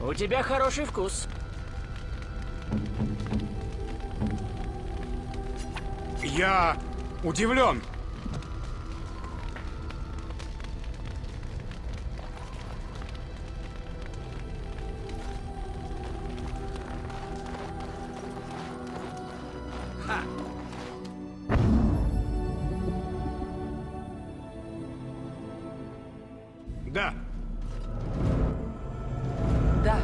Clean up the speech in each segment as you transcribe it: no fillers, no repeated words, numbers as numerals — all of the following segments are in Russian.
У тебя хороший вкус. Я удивлен. Да. Да.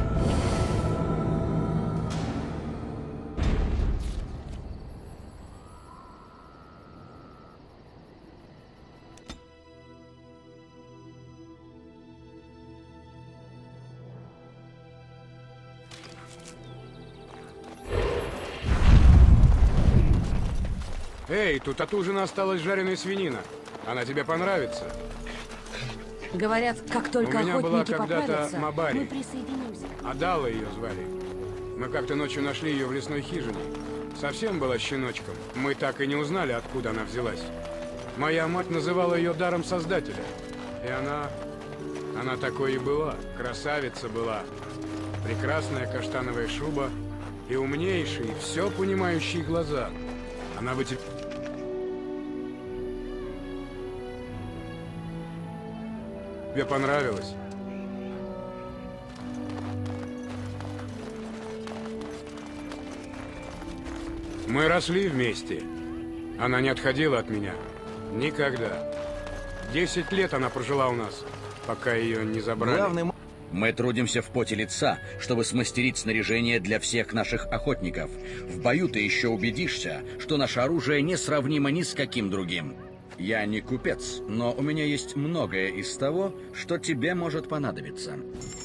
Эй, тут от ужина осталась жареная свинина. Она тебе понравится. Говорят, как только У меня была охотники когда-то поправятся, Мабари. мы присоединимся. Адала ее звали. Мы как-то ночью нашли ее в лесной хижине. Совсем была щеночком. Мы так и не узнали, откуда она взялась. Моя мать называла ее даром Создателя. И она такой и была. Красавица была. Прекрасная каштановая шуба и умнейшие, все понимающие глаза. Она бы тебе... Тебе понравилось? Мы росли вместе. Она не отходила от меня. Никогда. 10 лет она прожила у нас, пока ее не забрали. Мы трудимся в поте лица, чтобы смастерить снаряжение для всех наших охотников. В бою ты еще убедишься, что наше оружие несравнимо ни с каким другим. Я не купец, но у меня есть многое из того, что тебе может понадобиться.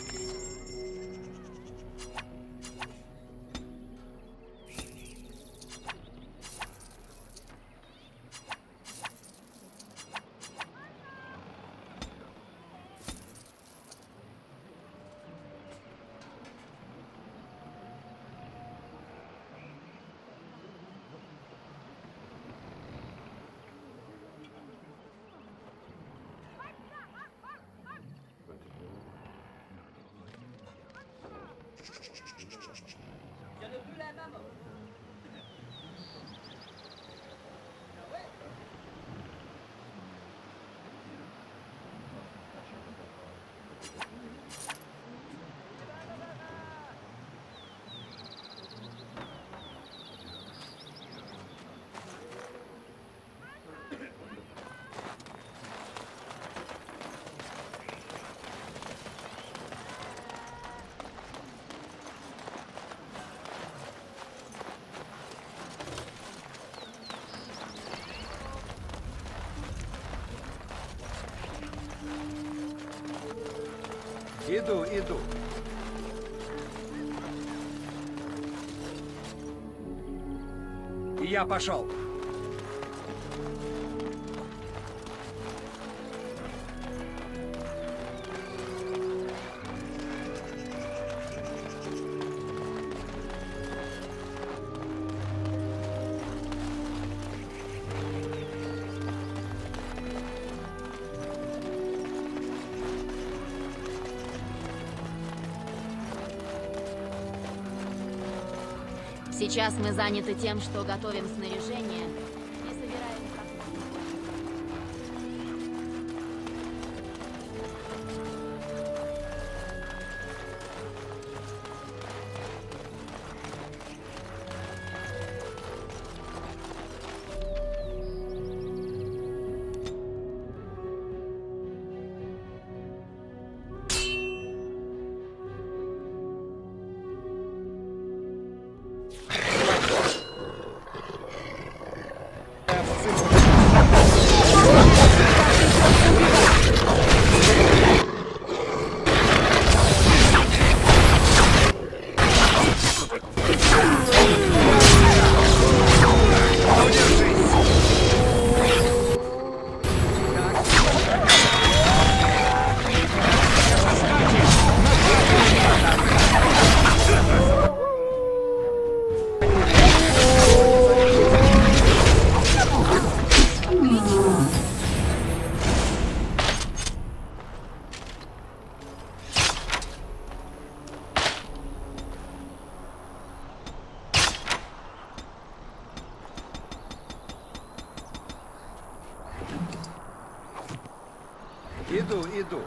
Иду. Я пошел. Сейчас мы заняты тем, что готовим снаряжение и собираем... Иду, иду.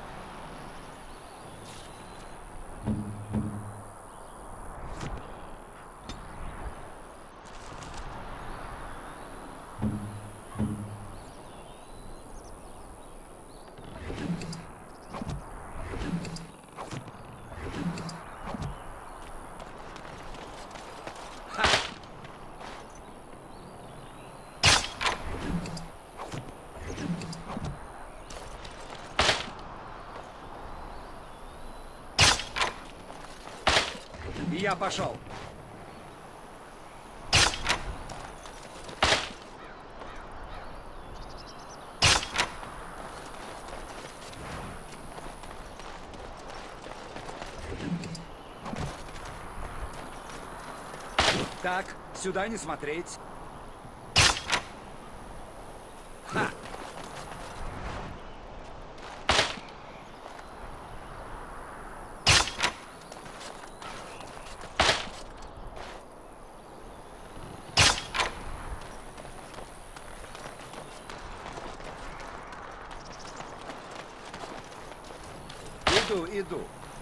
Я пошел. Так, сюда не смотреть. Ха! Иду, иду.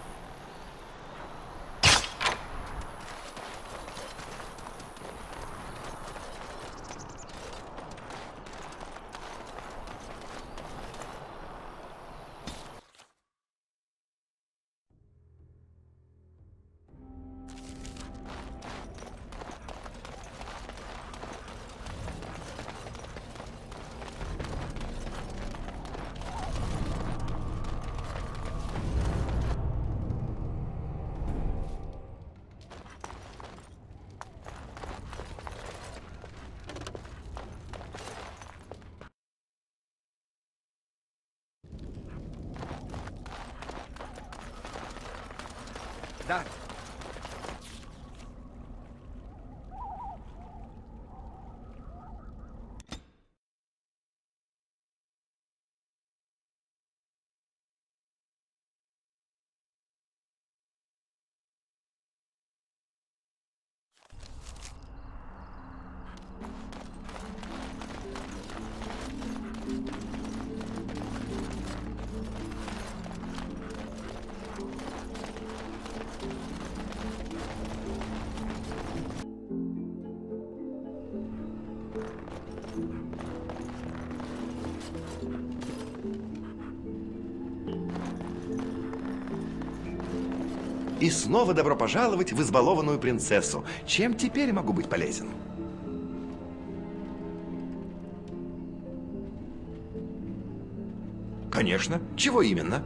Да. И снова добро пожаловать в избалованную принцессу. Чем теперь могу быть полезен? Конечно. Чего именно?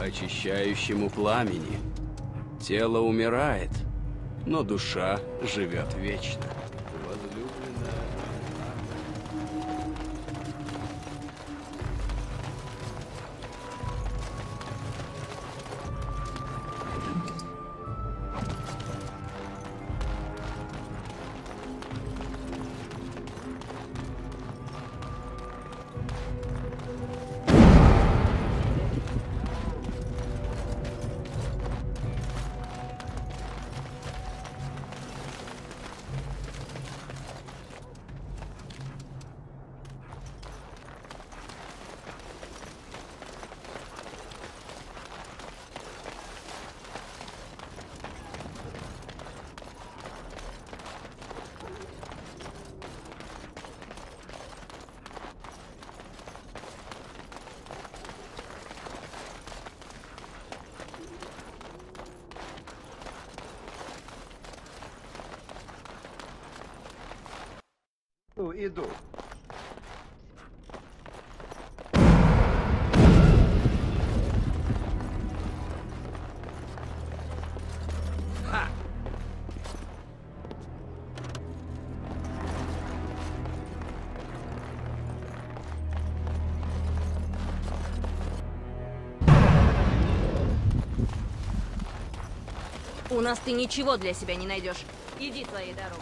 очищающему пламени. Тело умирает, но душа живет вечно. Возлюбленная... Иду. Ха! У нас ты ничего для себя не найдешь. Иди своей дорогой.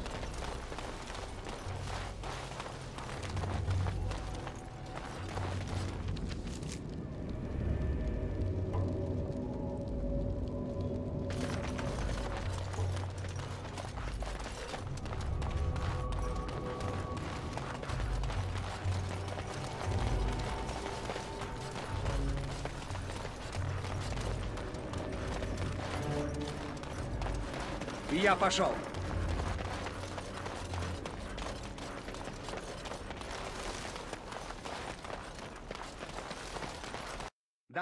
И я пошел. Да.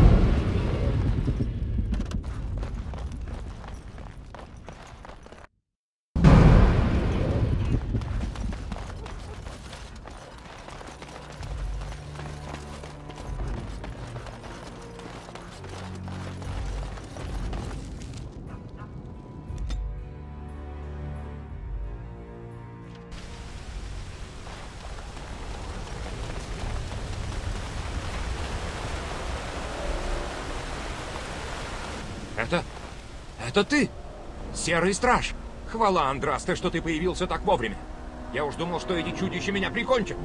Это ты? Серый страж. Хвала, Андрасте, что ты появился так вовремя. Я уж думал, что эти чудища меня прикончат.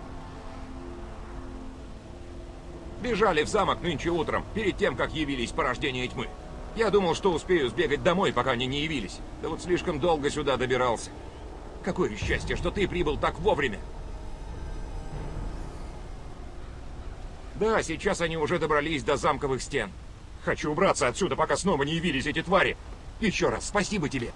Бежали в замок нынче утром, перед тем, как явились порождения тьмы. Я думал, что успею сбегать домой, пока они не явились. Да вот слишком долго сюда добирался. Какое счастье, что ты прибыл так вовремя. Да, сейчас они уже добрались до замковых стен. Хочу убраться отсюда, пока снова не явились эти твари. Еще раз спасибо тебе.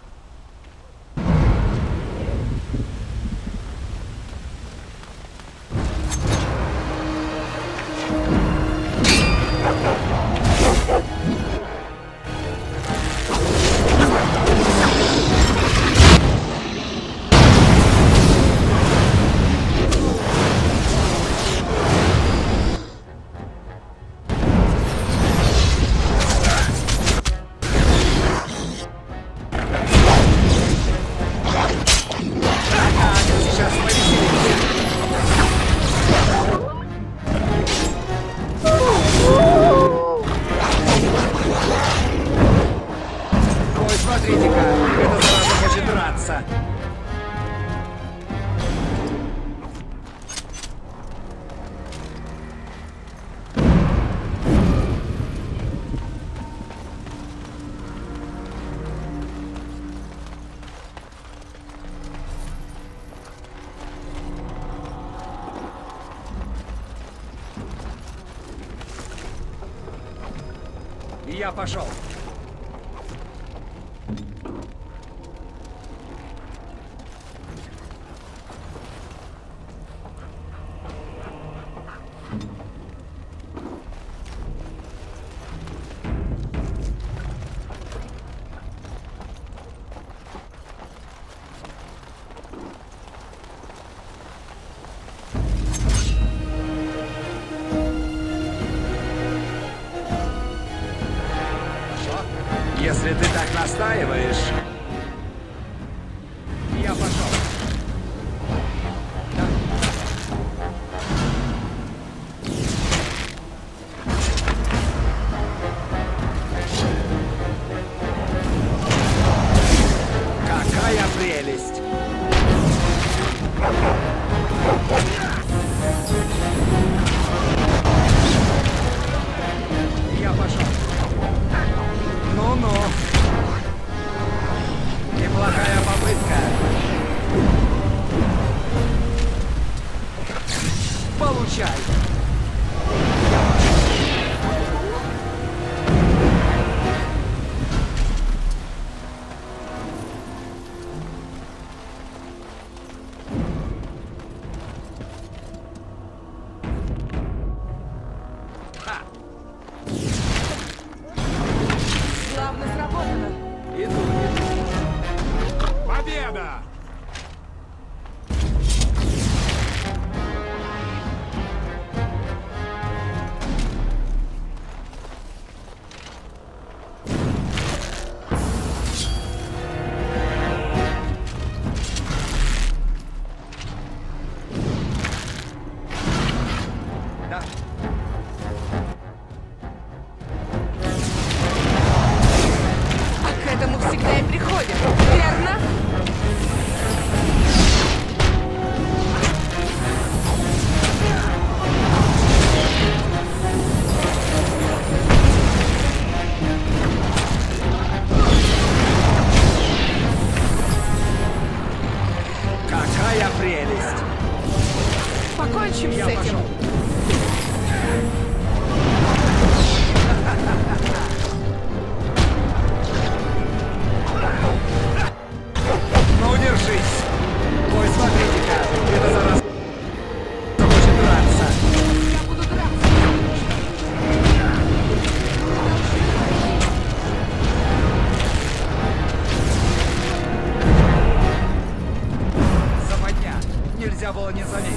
Смотрите-ка, эта зараза хочет драться. И я пошел. Настаиваешь? Я пошел. Да. Какая прелесть! Я пошел. Ну-ну. Неплохая попытка. Получай. Славно сработано. Иду. Победа! Да. А к этому всегда и приходит, верно? Какая прелесть! Покончим Я с этим. пошел. Ну, держись! Ой, смотрите-ка, это зараз хочет драться. Я буду драться. Западня. Нельзя было не заметить.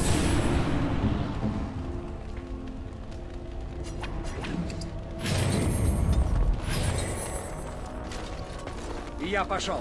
И я пошел.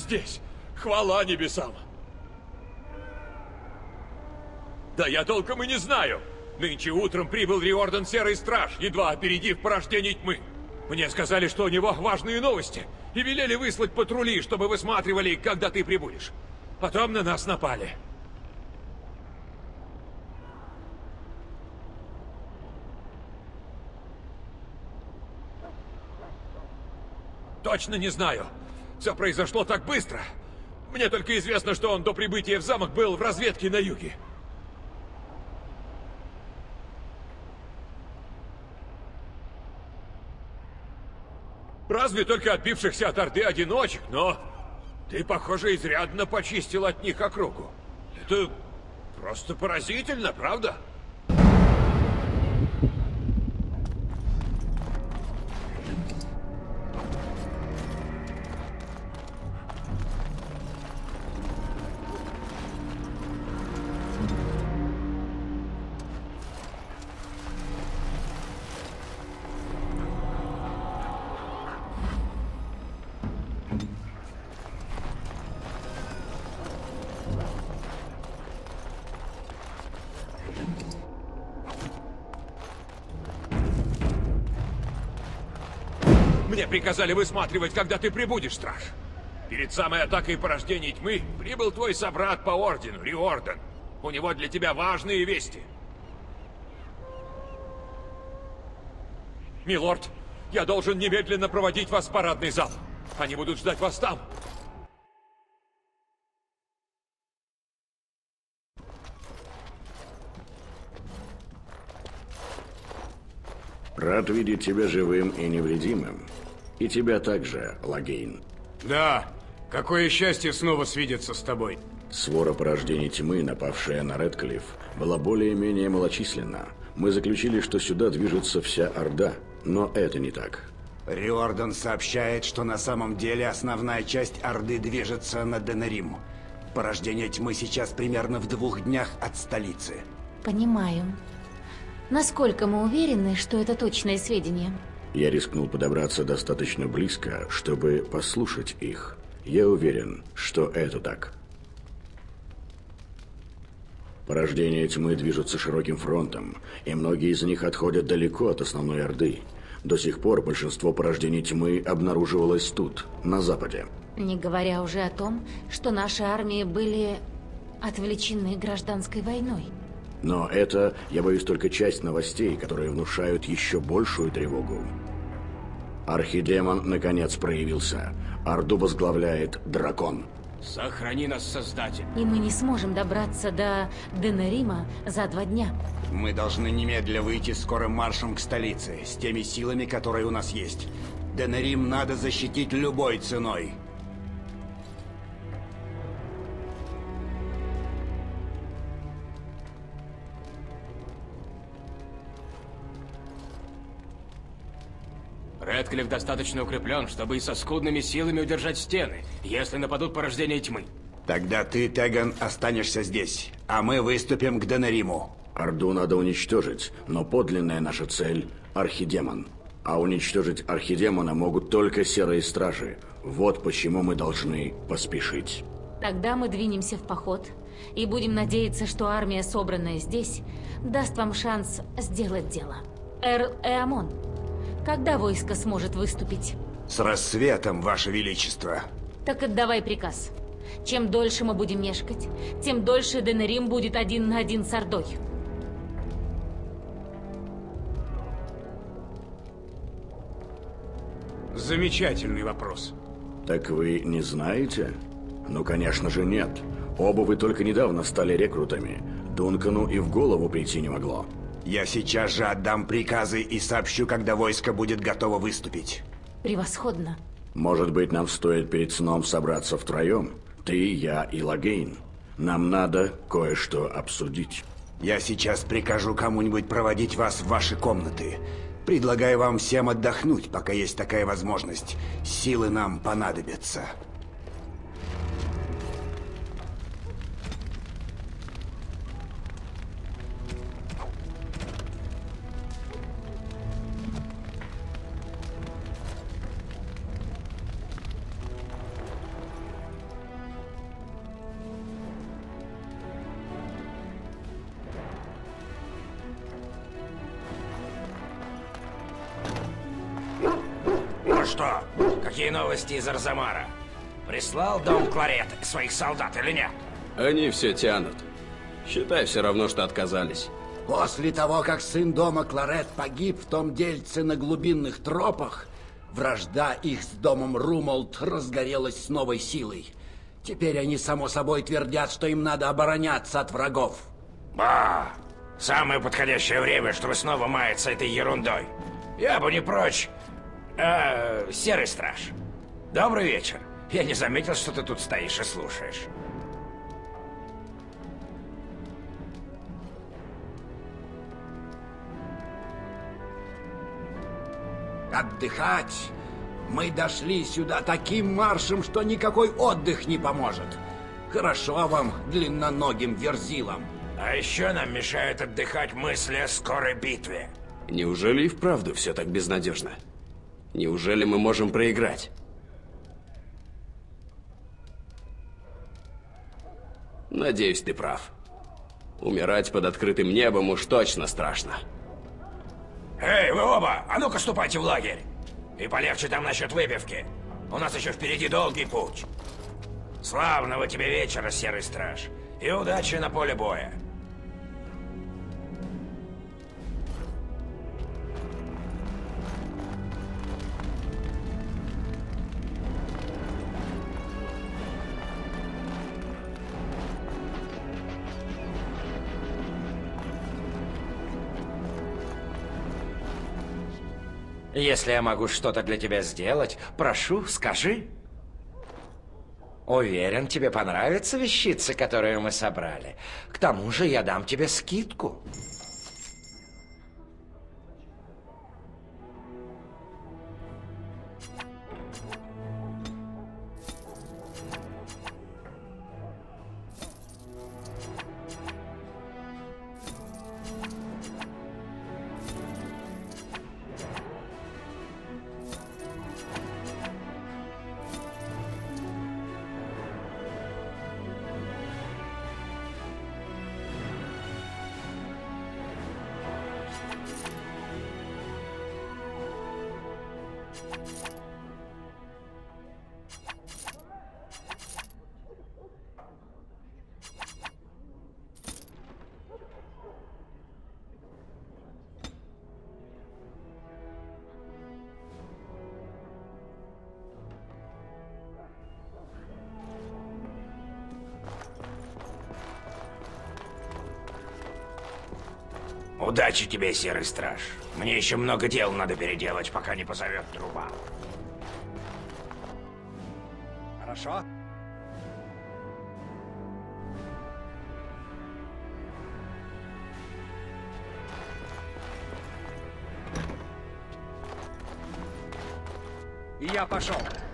здесь! Хвала небесам! Да я толком и не знаю. Нынче утром прибыл Риордан Серый Страж, едва опередив порождение тьмы. Мне сказали, что у него важные новости, и велели выслать патрули, чтобы высматривали, когда ты прибудешь. Потом на нас напали. Точно не знаю. Все произошло так быстро. Мне только известно, что он до прибытия в замок был в разведке на юге. Разве только отбившихся от Орды одиночек, но ты, похоже, изрядно почистил от них округу. Это просто поразительно, правда? Мне приказали высматривать, когда ты прибудешь, страж. Перед самой атакой порождений тьмы прибыл твой собрат по ордену, Риордан. У него для тебя важные вести. Милорд, я должен немедленно проводить вас в парадный зал. Они будут ждать вас там. Рад видеть тебя живым и невредимым. И тебя также, Лагейн. Да, какое счастье снова свидеться с тобой. Свора порождений тьмы, напавшая на Редклифф, была более-менее малочисленна. Мы заключили, что сюда движется вся Орда, но это не так. Риордан сообщает, что на самом деле основная часть Орды движется на Денерим. Порождение тьмы сейчас примерно в 2 днях от столицы. Понимаю. Насколько мы уверены, что это точные сведения? Я рискнул подобраться достаточно близко, чтобы послушать их. Я уверен, что это так. Порождения тьмы движутся широким фронтом, и многие из них отходят далеко от основной Орды. До сих пор большинство порождений тьмы обнаруживалось тут, на западе. Не говоря уже о том, что наши армии были отвлечены гражданской войной. Но это, я боюсь, только часть новостей, которые внушают еще большую тревогу. Архидемон наконец проявился. Орду возглавляет дракон. Сохрани нас, Создатель. И мы не сможем добраться до Денерима за 2 дня. Мы должны немедля выйти скорым маршем к столице, с теми силами, которые у нас есть. Денерим надо защитить любой ценой. Редклифф достаточно укреплен, чтобы и со скудными силами удержать стены, если нападут порождения тьмы. Тогда ты, Теган, останешься здесь, а мы выступим к Денериму. Орду надо уничтожить, но подлинная наша цель – Архидемон. А уничтожить Архидемона могут только Серые Стражи. Вот почему мы должны поспешить. Тогда мы двинемся в поход и будем надеяться, что армия, собранная здесь, даст вам шанс сделать дело. Эр-Эамон, когда войско сможет выступить? С рассветом, Ваше Величество. Так отдавай приказ. Чем дольше мы будем мешкать, тем дольше Денерим будет 1 на 1 с Ордой. Замечательный вопрос. Так вы не знаете? Ну, конечно же, нет. Оба вы только недавно стали рекрутами. Дункану и в голову прийти не могло. Я сейчас же отдам приказы и сообщу, когда войско будет готово выступить. Превосходно. Может быть, нам стоит перед сном собраться втроем? Ты, я и Лагейн. Нам надо кое-что обсудить. Я сейчас прикажу кому-нибудь проводить вас в ваши комнаты. Предлагаю вам всем отдохнуть, пока есть такая возможность. Силы нам понадобятся. что? Какие новости из Арзамара? Прислал дом Кларет своих солдат или нет? Они все тянут. Считай, все равно, что отказались. После того, как сын дома Кларет погиб в том дельце на глубинных тропах, вражда их с домом Румолд разгорелась с новой силой. Теперь они, само собой, твердят, что им надо обороняться от врагов. Ба! Самое подходящее время, чтобы снова маяться этой ерундой. Я бы не прочь. Серый страж. Добрый вечер. Я не заметил, что ты тут стоишь и слушаешь. Отдыхать? Мы дошли сюда таким маршем, что никакой отдых не поможет. Хорошо вам, длинноногим верзилам. А еще нам мешают отдыхать мысли о скорой битве. Неужели и вправду все так безнадежно? Неужели мы можем проиграть? Надеюсь, ты прав. Умирать под открытым небом уж точно страшно. Эй, вы оба! А ну-ка ступайте в лагерь! И полегче там насчет выпивки. У нас еще впереди долгий путь. Славного тебе вечера, Серый Страж. И удачи на поле боя. Если я могу что-то для тебя сделать, прошу, скажи. Уверен, тебе понравятся вещицы, которые мы собрали. К тому же я дам тебе скидку. Удачи тебе, Серый Страж. Мне еще много дел надо переделать, пока не позовет труба. Хорошо. И я пошел.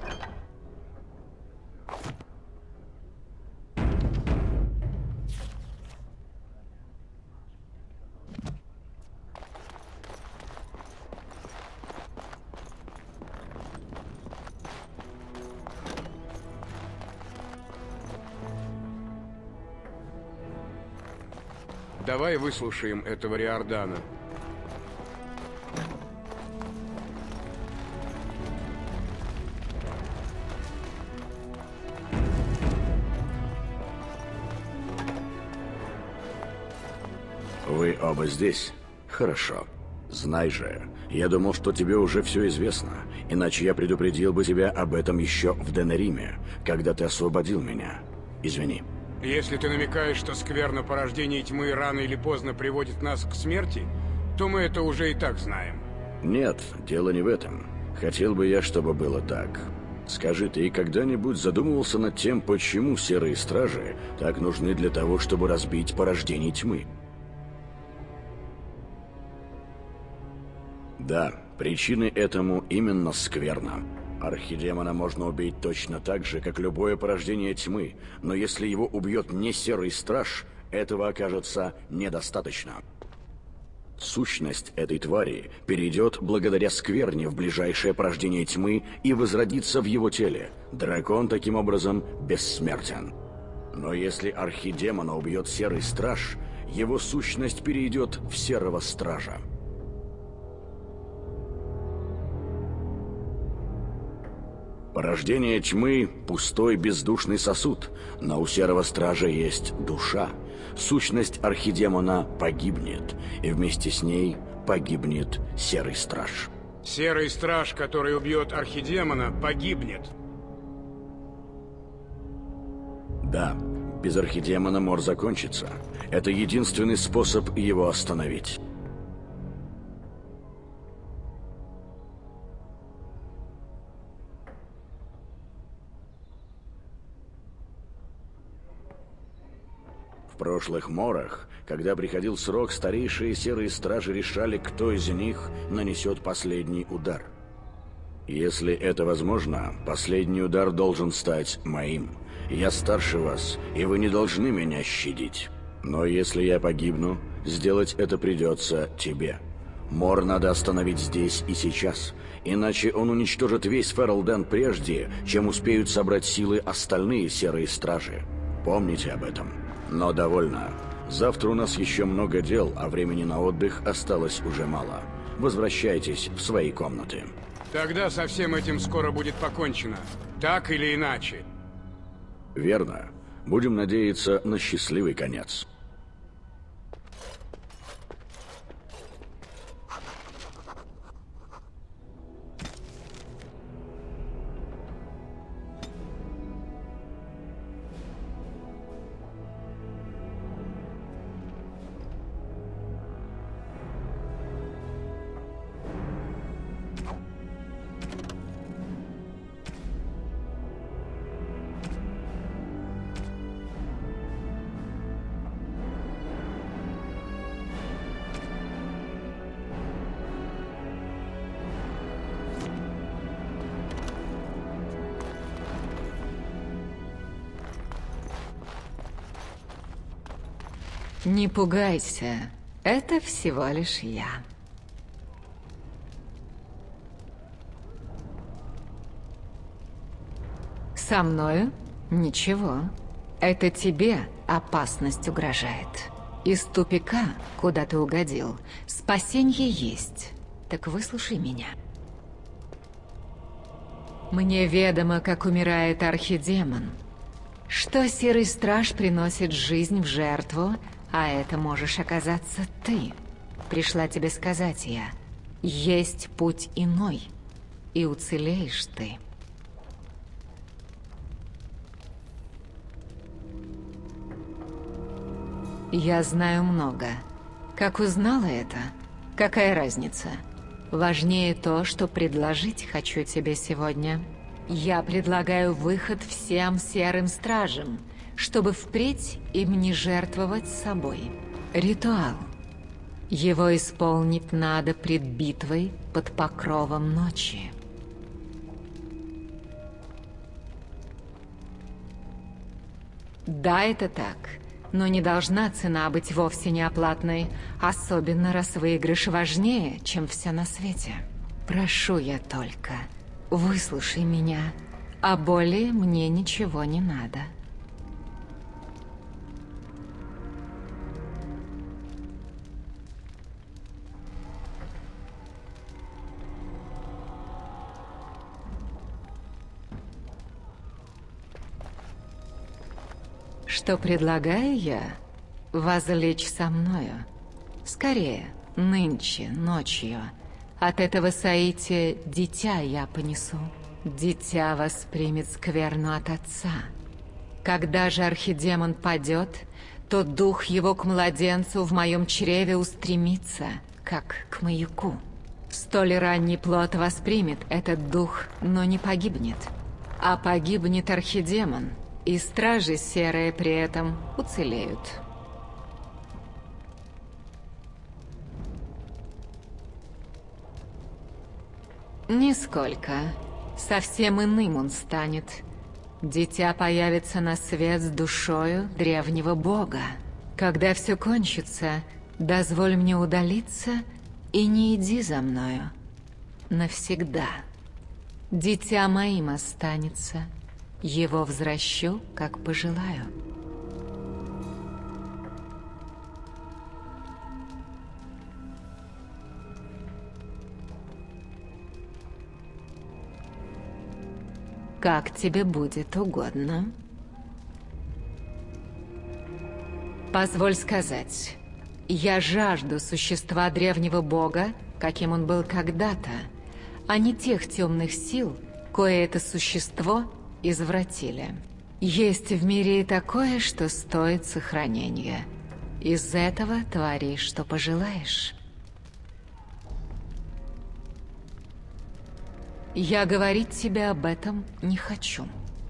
Давай выслушаем этого Риордана. Вы оба здесь? Хорошо. Знай же, я думал, что тебе уже все известно, иначе я предупредил бы тебя об этом еще в Денериме, когда ты освободил меня. Извини. Если ты намекаешь, что скверно порождение тьмы рано или поздно приводит нас к смерти, то мы это уже и так знаем. Нет, дело не в этом. Хотел бы я, чтобы было так. Скажи, ты когда-нибудь задумывался над тем, почему серые стражи так нужны для того, чтобы разбить порождение тьмы? Да, причиной этому именно скверна. Архидемона можно убить точно так же, как любое порождение тьмы, но если его убьет не серый страж, этого окажется недостаточно. Сущность этой твари перейдет благодаря скверне в ближайшее порождение тьмы и возродится в его теле. Дракон таким образом бессмертен. Но если архидемона убьет серый страж, его сущность перейдет в серого стража. Порождение тьмы — пустой бездушный сосуд, но у Серого Стража есть душа. Сущность архидемона погибнет, и вместе с ней погибнет Серый Страж. Серый Страж, который убьет архидемона, погибнет. Да, без архидемона мор закончится. Это единственный способ его остановить. В прошлых морах, когда приходил срок, старейшие Серые Стражи решали, кто из них нанесет последний удар. Если это возможно, последний удар должен стать моим. Я старше вас, и вы не должны меня щадить. Но если я погибну, сделать это придется тебе. Мор надо остановить здесь и сейчас, иначе он уничтожит весь Ферлден прежде, чем успеют собрать силы остальные Серые Стражи. Помните об этом. Но довольно. Завтра у нас еще много дел, а времени на отдых осталось уже мало. Возвращайтесь в свои комнаты. Тогда со всем этим скоро будет покончено. Так или иначе. Верно. Будем надеяться на счастливый конец. Не пугайся, это всего лишь я. Со мною ничего. Это тебе опасность угрожает. Из тупика, куда ты угодил, спасенье есть. Так выслушай меня. Мне ведомо, как умирает архидемон. Что Серый Страж приносит жизнь в жертву, а это можешь оказаться ты. Пришла тебе сказать я. Есть путь иной, и уцелеешь ты. Я знаю много. Как узнала это? Какая разница? Важнее то, что предложить хочу тебе сегодня. Я предлагаю выход всем Серым Стражам, чтобы впредь им не жертвовать собой. Ритуал. Его исполнить надо пред битвой под покровом ночи. Да, это так, но не должна цена быть вовсе неоплатной, особенно раз выигрыш важнее, чем все на свете. Прошу я только, выслушай меня, а более мне ничего не надо. Что предлагаю я? Возлечь со мною. Скорее, нынче, ночью. От этого соития дитя я понесу. Дитя воспримет скверну от отца. Когда же архидемон падет, то дух его к младенцу в моем чреве устремится, как к маяку. Столь ранний плод воспримет этот дух, но не погибнет. А погибнет архидемон, и стражи серые при этом уцелеют. Нисколько. Совсем иным он станет. Дитя появится на свет с душою древнего бога. Когда все кончится, дозволь мне удалиться и не иди за мною. Навсегда. Дитя моим останется. Его возвращу, как пожелаю. как тебе будет угодно. Позволь сказать, я жажду существа древнего бога, каким он был когда-то, а не тех темных сил, кое это существо извратили. Есть в мире и такое, что стоит сохранения. Из этого твори, что пожелаешь. Я говорить тебе об этом не хочу.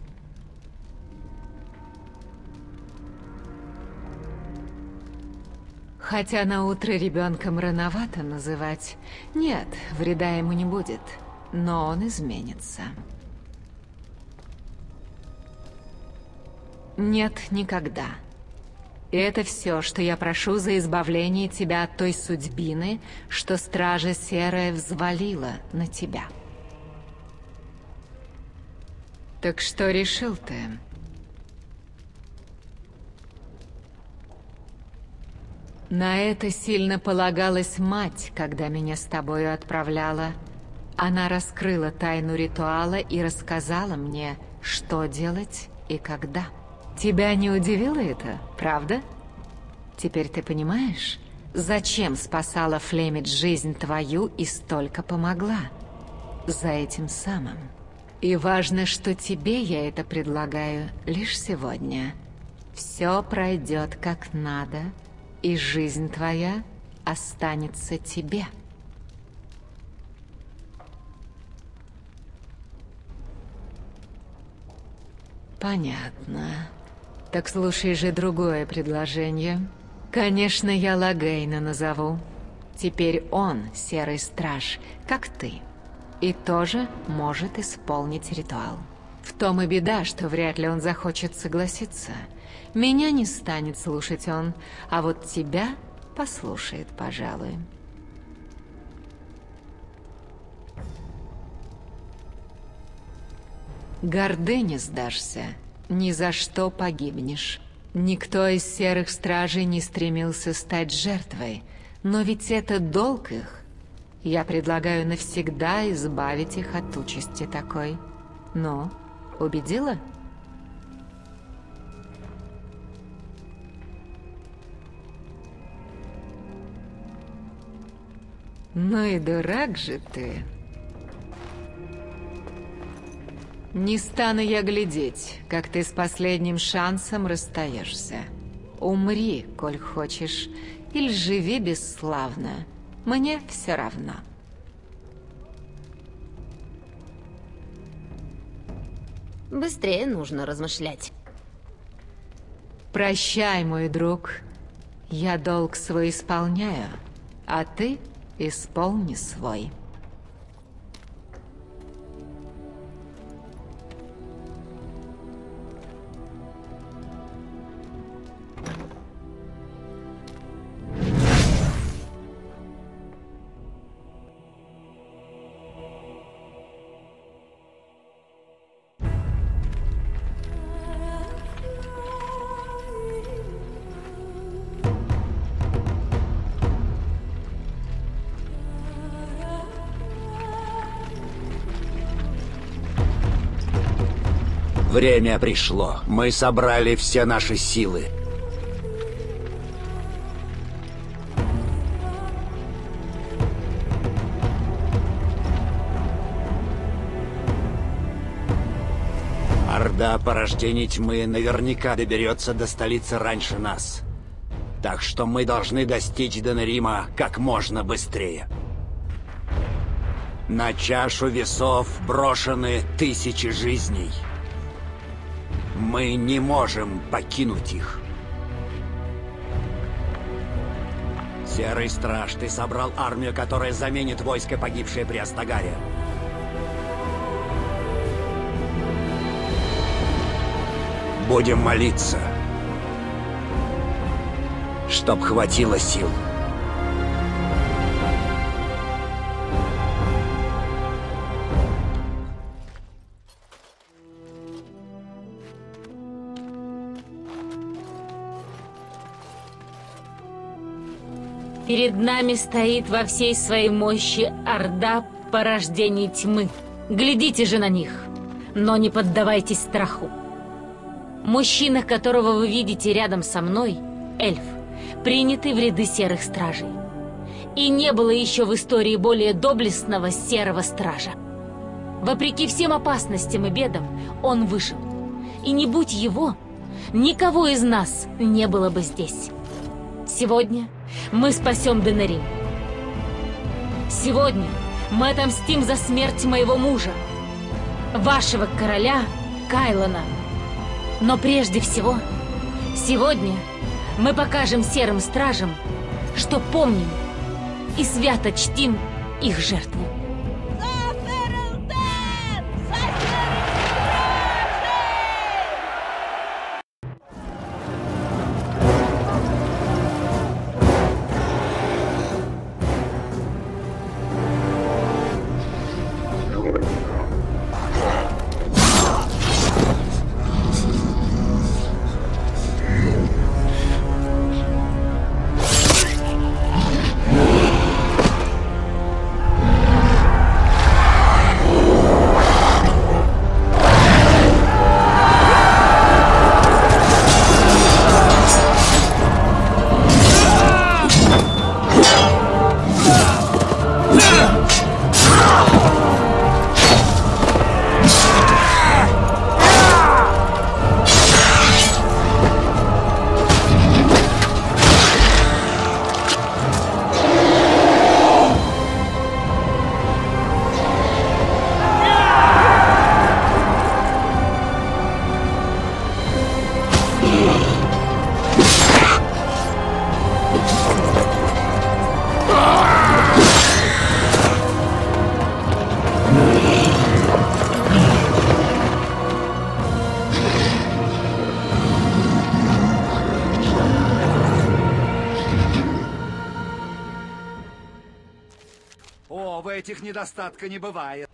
Хотя на утро ребенком рановато называть. Нет, вреда ему не будет, но он изменится. Нет, никогда. И это все, что я прошу за избавление тебя от той судьбины, что Стража Серая взвалила на тебя. Так что решил ты? На это сильно полагалась мать, когда меня с тобою отправляла. Она раскрыла тайну ритуала и рассказала мне, что делать и когда. Тебя не удивило это, правда? Теперь ты понимаешь, зачем спасала Флемидж жизнь твою и столько помогла? За этим самым. И важно, что тебе я это предлагаю лишь сегодня. Все пройдет как надо, и жизнь твоя останется тебе. Понятно. Так слушай же другое предложение. Конечно, я Лагейна назову. Теперь он, Серый Страж, как ты. И тоже может исполнить ритуал. В том и беда, что вряд ли он захочет согласиться. Меня не станет слушать он, а вот тебя послушает, пожалуй. Гордыне сдашься, ни за что погибнешь. Никто из Серых Стражей не стремился стать жертвой, но ведь это долг их. Я предлагаю навсегда избавить их от участи такой. Ну, убедила? Ну и дурак же ты. Не стану я глядеть, как ты с последним шансом расстаешься. Умри, коль хочешь, или живи бесславно. Мне все равно. Быстрее нужно размышлять. Прощай, мой друг. Я долг свой исполняю, а ты исполни свой. Время пришло. Мы собрали все наши силы. Орда порождений тьмы наверняка доберется до столицы раньше нас. Так что мы должны достичь Денарима как можно быстрее. На чашу весов брошены тысячи жизней. Мы не можем покинуть их. Серый Страж, ты собрал армию, которая заменит войско, погибшее при Астагаре. Будем молиться, чтоб хватило сил. Перед нами стоит во всей своей мощи орда порождений тьмы. Глядите же на них. но не поддавайтесь страху. Мужчина, которого вы видите рядом со мной, эльф, принятый в ряды серых стражей. И не было еще в истории более доблестного серого стража. Вопреки всем опасностям и бедам, он выжил. И не будь его, никого из нас не было бы здесь. Сегодня мы спасем Денерин. Сегодня мы отомстим за смерть моего мужа, вашего короля Кайлона. Но прежде всего, сегодня мы покажем серым стражам, что помним и свято чтим их жертву. О, в этих недостатка не бывает.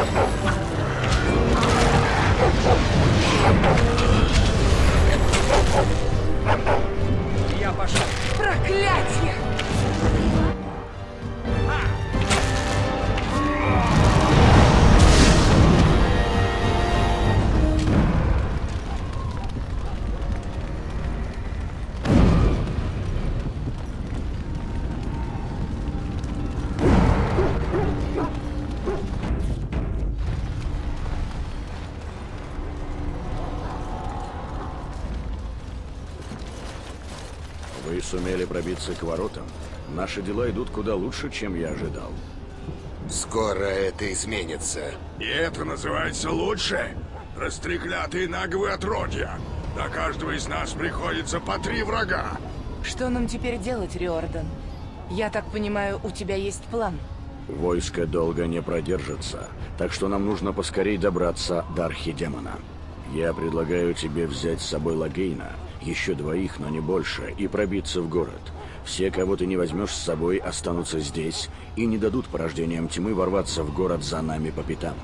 Я пошел. Проклятье! Вы сумели пробиться к воротам. Наши дела идут куда лучше, чем я ожидал. Скоро это изменится. И это называется лучше? Растреклятые наговые отродья. На каждого из нас приходится по 3 врага. Что нам теперь делать, Риордан? Я так понимаю, у тебя есть план? Войско долго не продержится, так что нам нужно поскорей добраться до Архидемона. Я предлагаю тебе взять с собой Лагейна, еще 2, но не больше, и пробиться в город. Все, кого ты не возьмешь с собой, останутся здесь и не дадут порождениям тьмы ворваться в город за нами по пятам.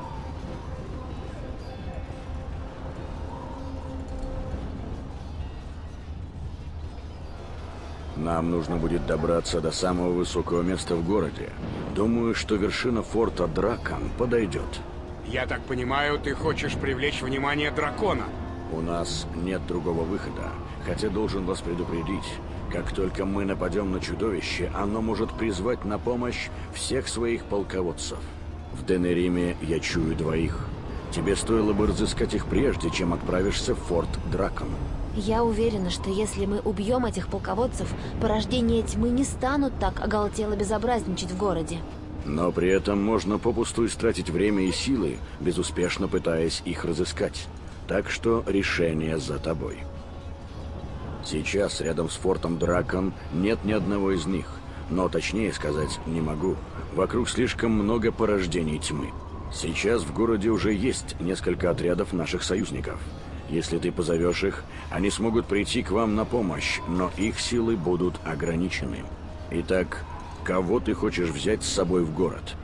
Нам нужно будет добраться до самого высокого места в городе. Думаю, что вершина форта Дракон подойдет. Я так понимаю, ты хочешь привлечь внимание дракона? У нас нет другого выхода, хотя должен вас предупредить. Как только мы нападем на чудовище, оно может призвать на помощь всех своих полководцев. В Денериме я чую 2. Тебе стоило бы разыскать их прежде, чем отправишься в форт Дракон. Я уверена, что если мы убьем этих полководцев, порождения тьмы не станут так оголтело безобразничать в городе. Но при этом можно попусту истратить время и силы, безуспешно пытаясь их разыскать. Так что решение за тобой. Сейчас рядом с фортом Дракон нет ни одного из них, но точнее сказать не могу. Вокруг слишком много порождений тьмы. Сейчас в городе уже есть несколько отрядов наших союзников. Если ты позовешь их, они смогут прийти к вам на помощь, но их силы будут ограничены. Итак, кого ты хочешь взять с собой в город?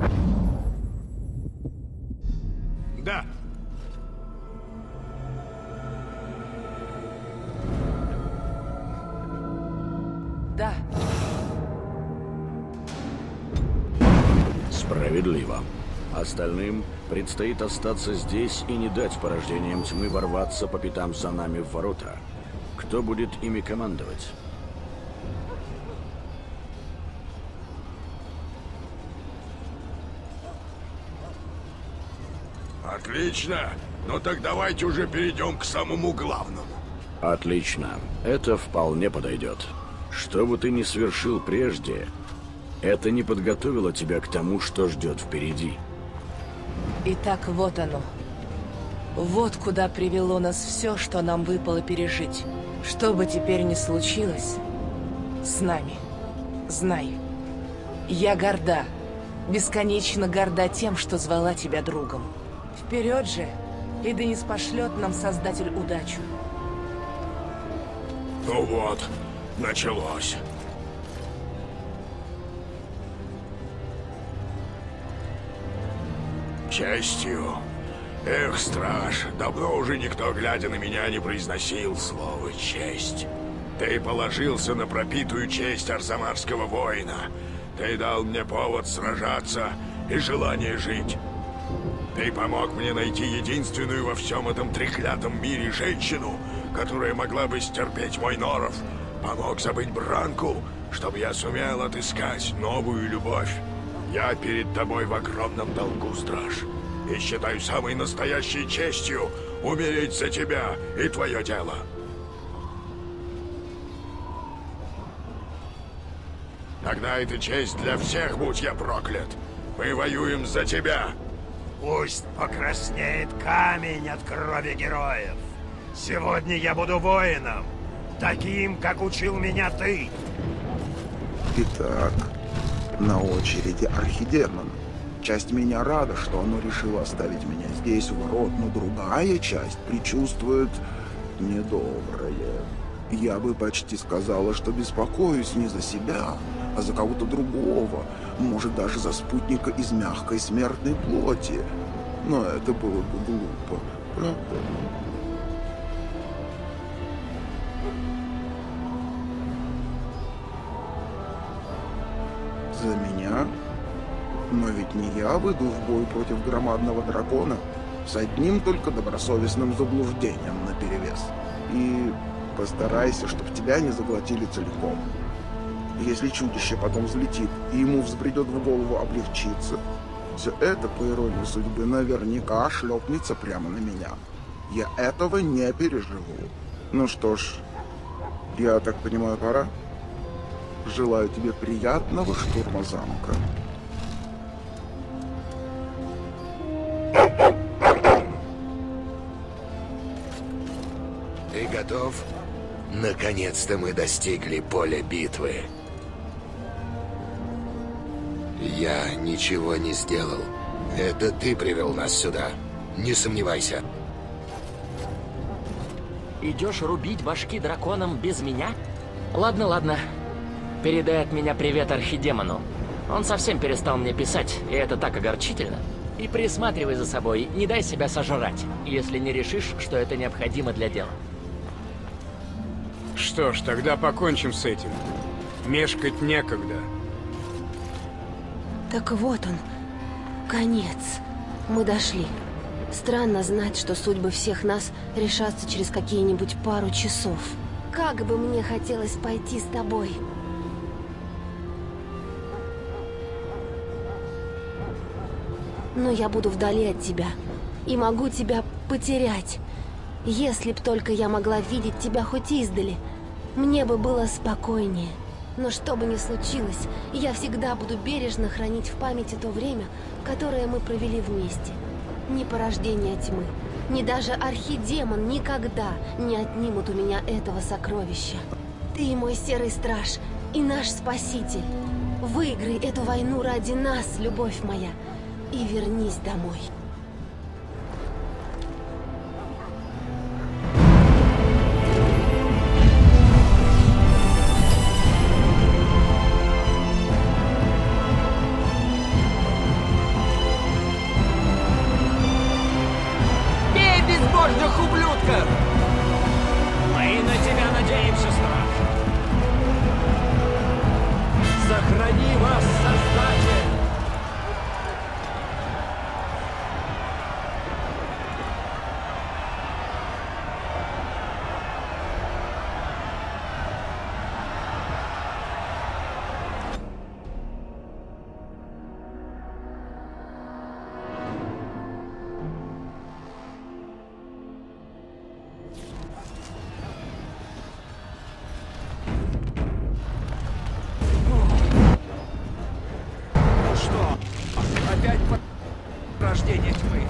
Да. Да. Справедливо. Остальным предстоит остаться здесь и не дать порождениям тьмы ворваться по пятам за нами в ворота. Кто будет ими командовать? Отлично. Ну так давайте уже перейдем к самому главному. Отлично. Это вполне подойдет. Что бы ты ни совершил прежде, это не подготовило тебя к тому, что ждет впереди. Итак, вот оно. Вот куда привело нас все, что нам выпало пережить. Что бы теперь ни случилось с нами, знай, я горда, бесконечно горда тем, что звала тебя другом. Вперед же, и да не спошлет нам Создатель удачу. Ну вот, началось. Честью. Эх, страж, давно уже никто, глядя на меня, не произносил слово «честь». Ты положился на пропитую честь арзамарского воина. Ты дал мне повод сражаться и желание жить. Ты помог мне найти единственную во всем этом треклятом мире женщину, которая могла бы стерпеть мой норов. Помог забыть Бранку, чтобы я сумел отыскать новую любовь. Я перед тобой в огромном долгу, страж. И считаю самой настоящей честью умереть за тебя и твое дело. Тогда это честь для всех, будь я проклят. Мы воюем за тебя. Пусть покраснеет камень от крови героев. Сегодня я буду воином, таким, как учил меня ты. Итак, на очереди Архидемон. Часть меня рада, что оно решило оставить меня здесь, у ворот, но другая часть предчувствует недоброе. Я бы почти сказала, что беспокоюсь не за себя, а за кого-то другого, может, даже за спутника из мягкой смертной плоти. Но это было бы глупо, правда? За меня? Но ведь не я выйду в бой против громадного дракона с одним только добросовестным заблуждением наперевес. И постарайся, чтобы тебя не заглотили целиком. Если чудище потом взлетит, и ему взбредет в голову облегчиться, все это, по иронии судьбы, наверняка шлепнется прямо на меня. Я этого не переживу. Ну что ж, я так понимаю, пора? Желаю тебе приятного штурма замка. Ты готов? Наконец-то мы достигли поля битвы. Я ничего не сделал. Это ты привел нас сюда. Не сомневайся. Идешь рубить башки драконам без меня? Ладно, ладно. Передай от меня привет архидемону. Он совсем перестал мне писать, и это так огорчительно. И присматривай за собой, не дай себя сожрать, если не решишь, что это необходимо для дела. Что ж, тогда покончим с этим. Мешкать некогда. Так вот он, конец. Мы дошли. Странно знать, что судьбы всех нас решатся через какие-нибудь пару часов. Как бы мне хотелось пойти с тобой. Но я буду вдали от тебя. И могу тебя потерять. Если б только я могла видеть тебя хоть издали, мне бы было спокойнее. Но что бы ни случилось, я всегда буду бережно хранить в памяти то время, которое мы провели вместе. Ни порождение тьмы, ни даже архидемон никогда не отнимут у меня этого сокровища. Ты мой серый страж и наш спаситель. Выиграй эту войну ради нас, любовь моя, и вернись домой. Безбожных ублюдков! Мы на тебя надеемся, страж. Сохрани вас, Создатель! Рождение тьмы.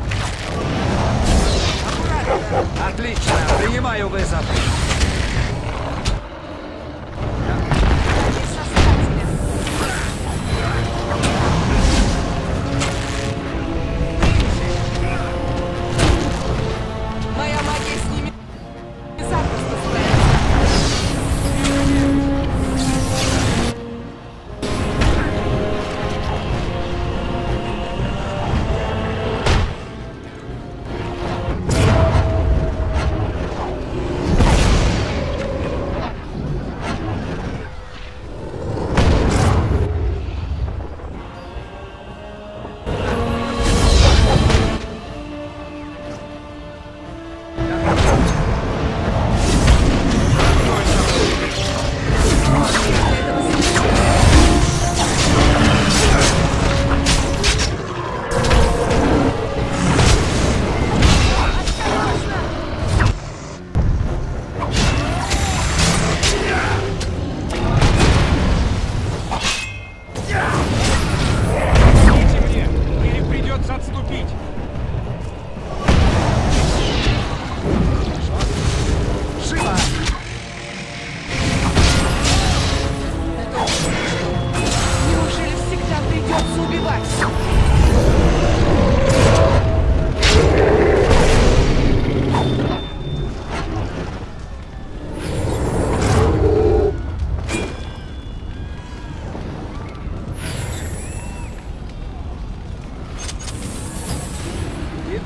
Аккуратно! Отлично! Принимаю вызов! Моя магия с ними запросто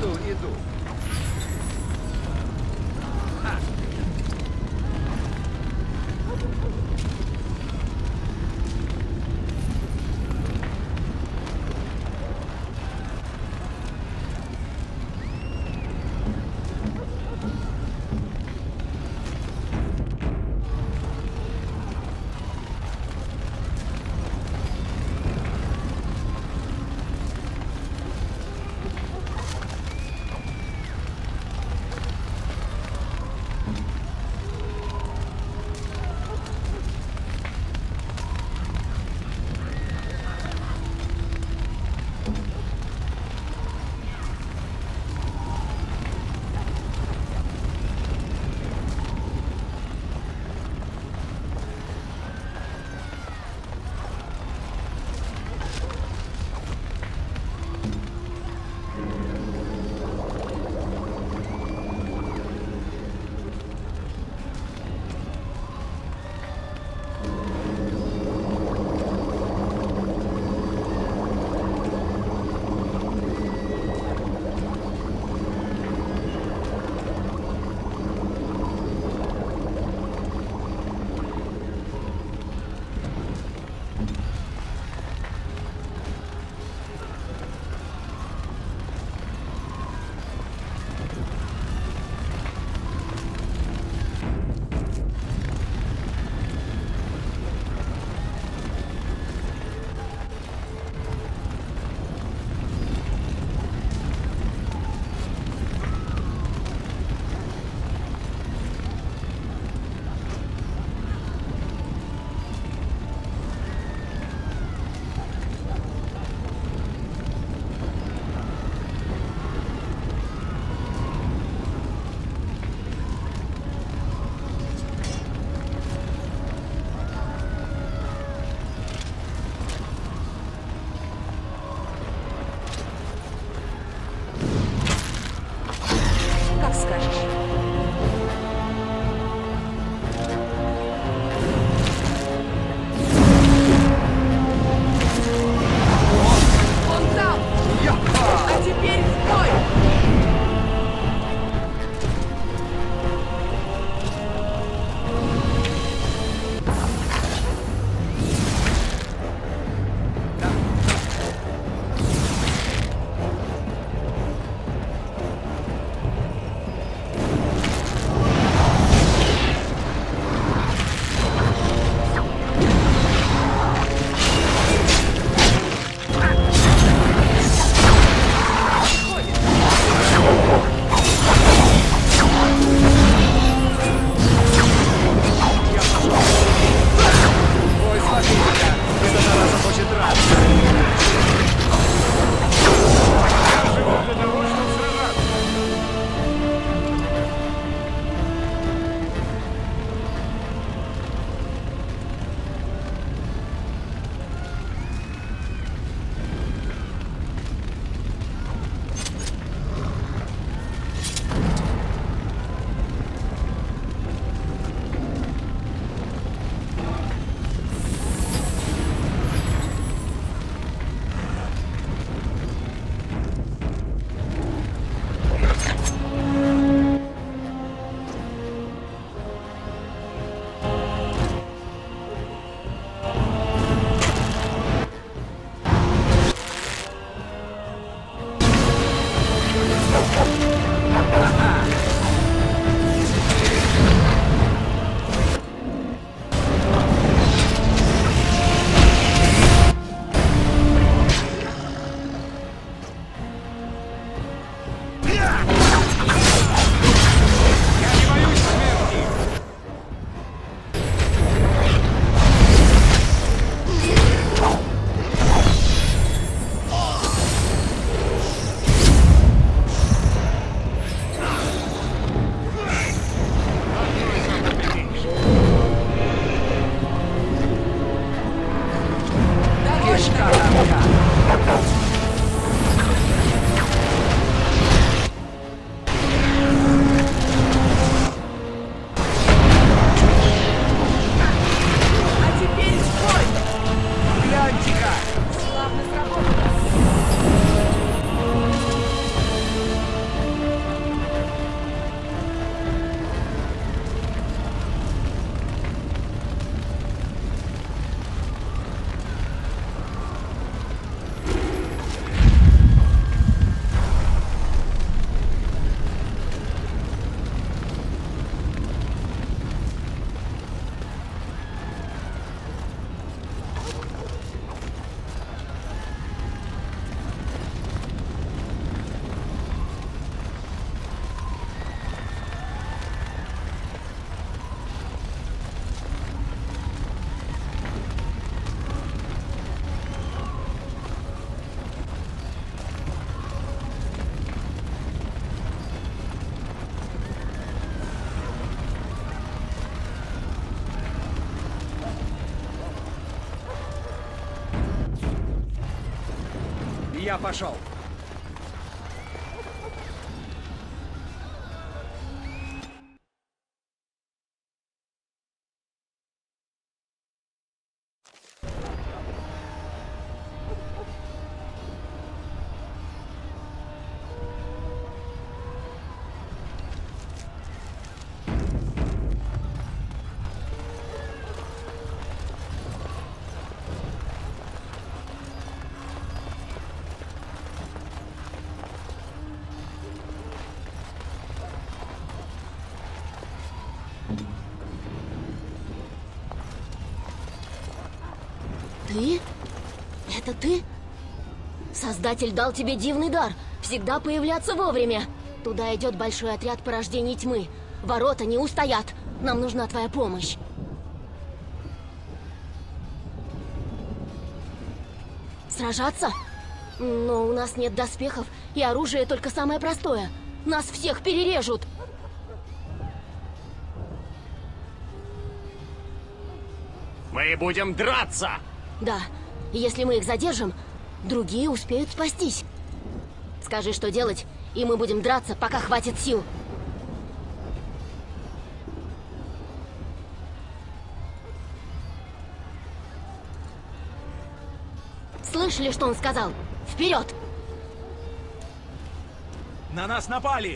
Иду. Я пошел. Ты? Это ты? Создатель дал тебе дивный дар. Всегда появляться вовремя. Туда идет большой отряд порождений тьмы. Ворота не устоят. Нам нужна твоя помощь. Сражаться? Но у нас нет доспехов, и оружие только самое простое. Нас всех перережут. Мы будем драться! Да, если мы их задержим, другие успеют спастись. Скажи, что делать, и мы будем драться, пока хватит сил. Слышали, что он сказал? Вперед! На нас напали!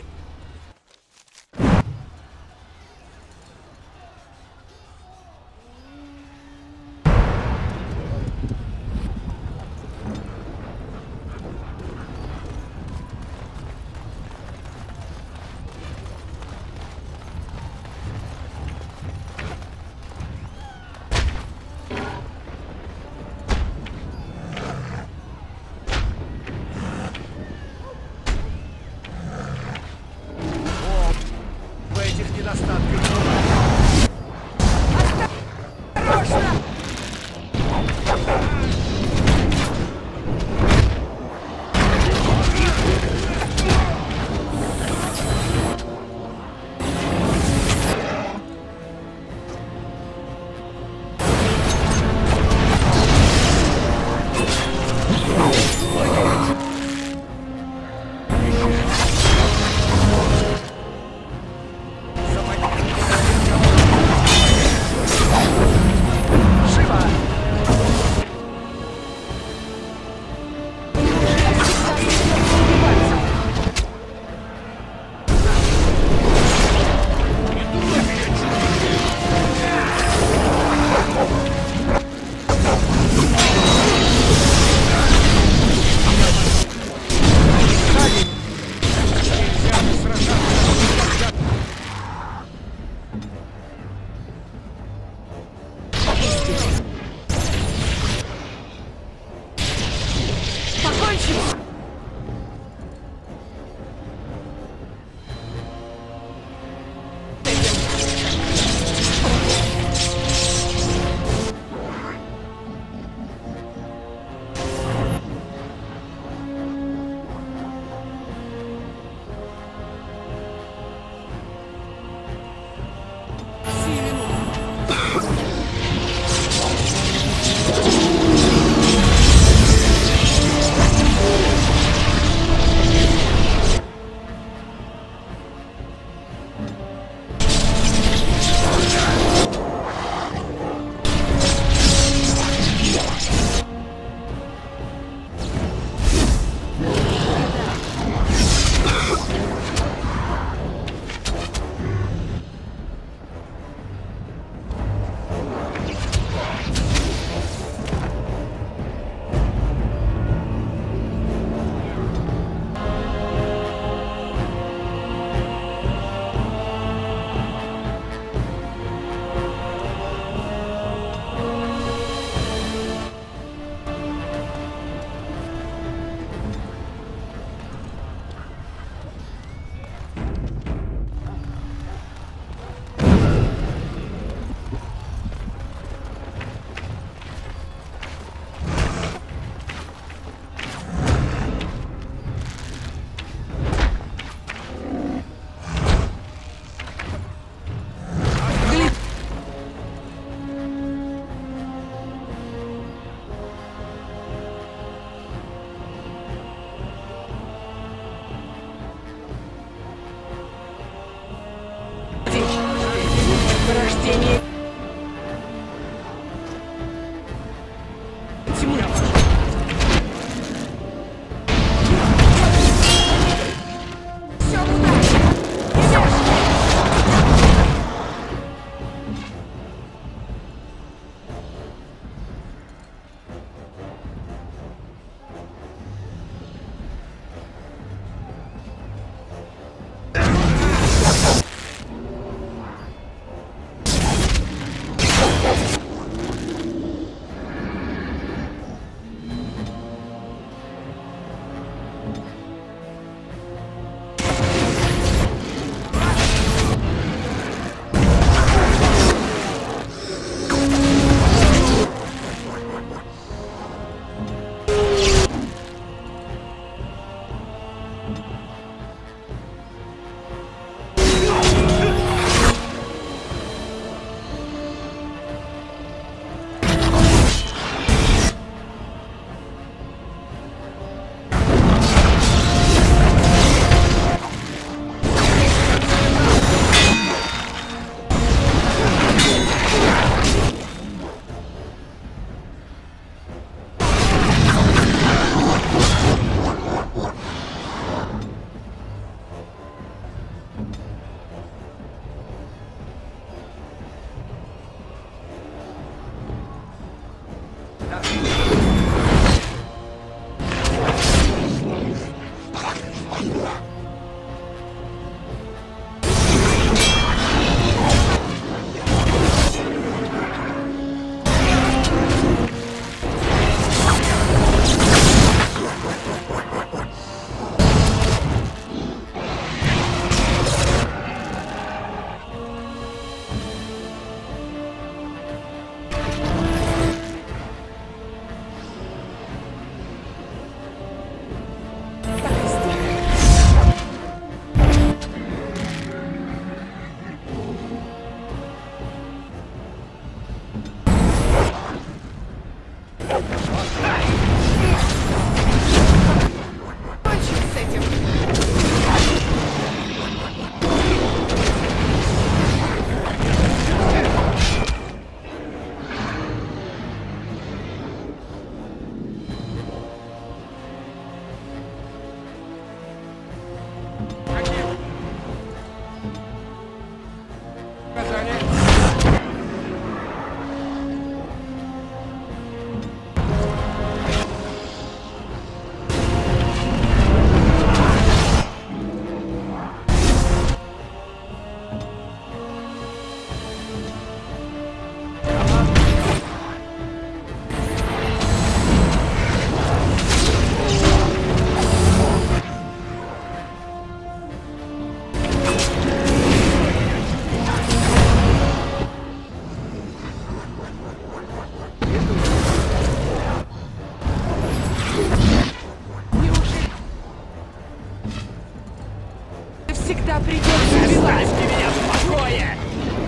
Всегда придется убивать. Оставьте меня в покое!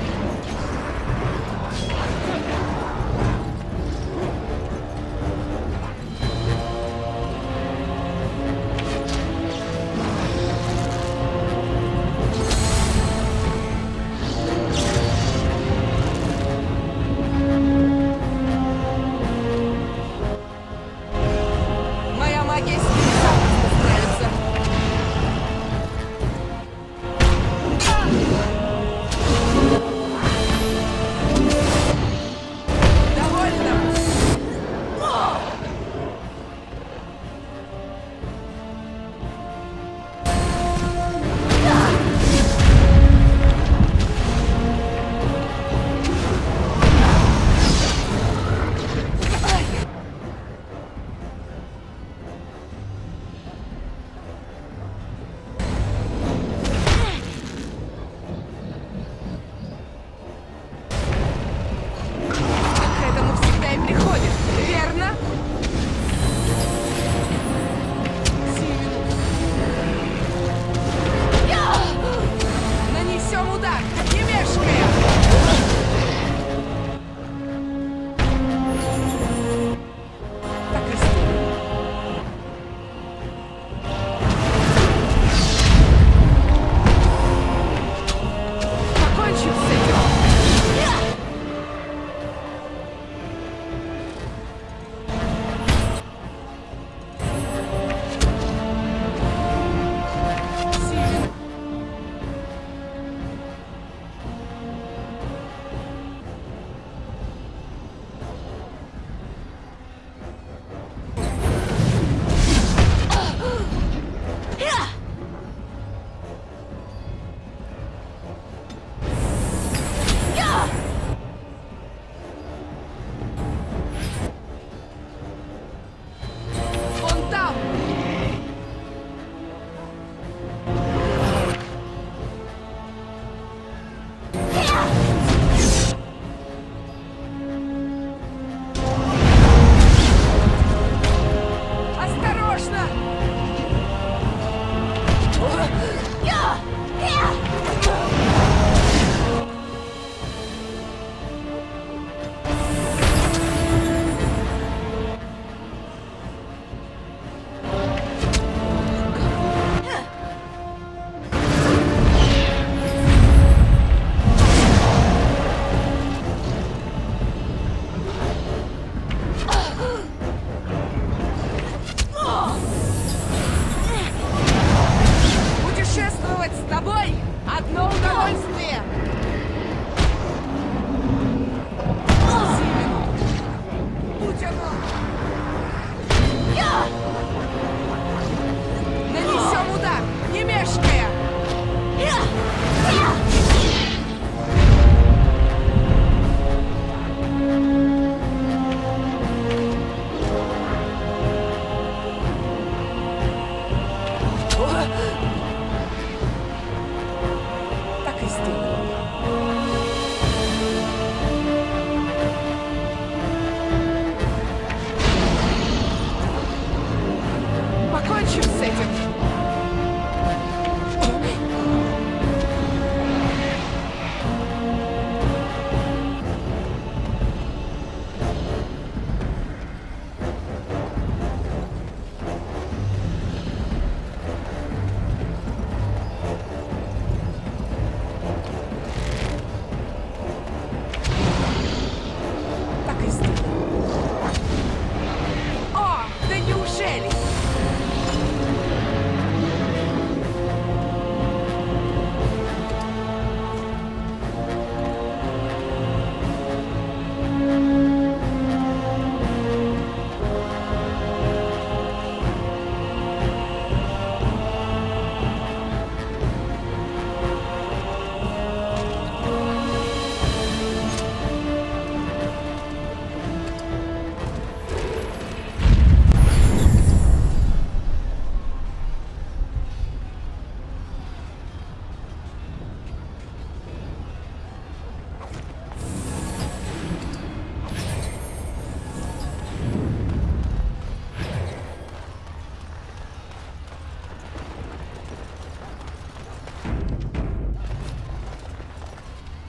Моя магия с ним запросто справится.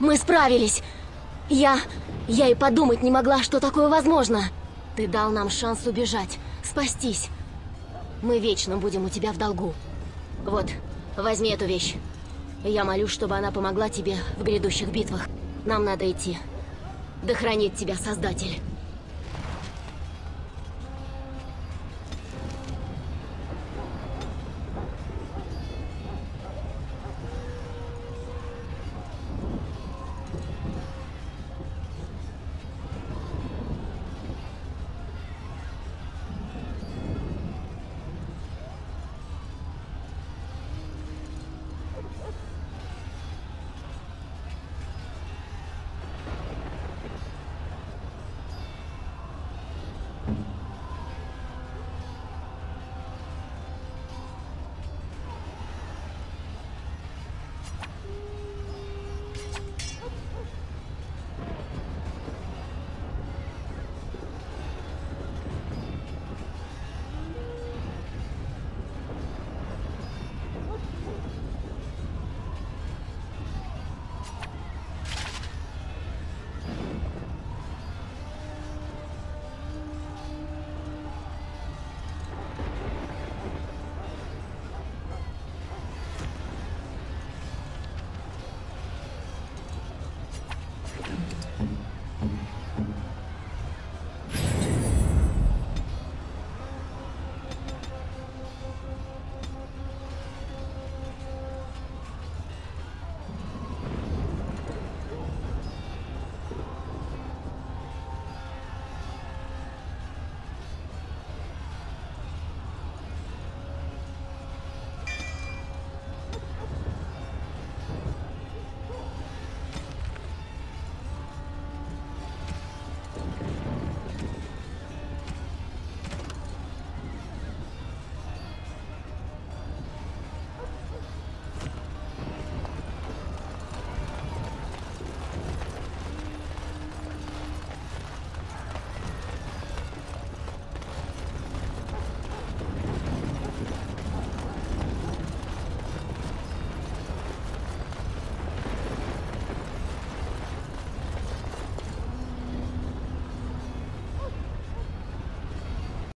Мы справились. Я и подумать не могла, что такое возможно. Ты дал нам шанс убежать, спастись. Мы вечно будем у тебя в долгу. Вот, возьми эту вещь. Я молюсь, чтобы она помогла тебе в грядущих битвах. Нам надо идти. Да хранит тебя Создатель.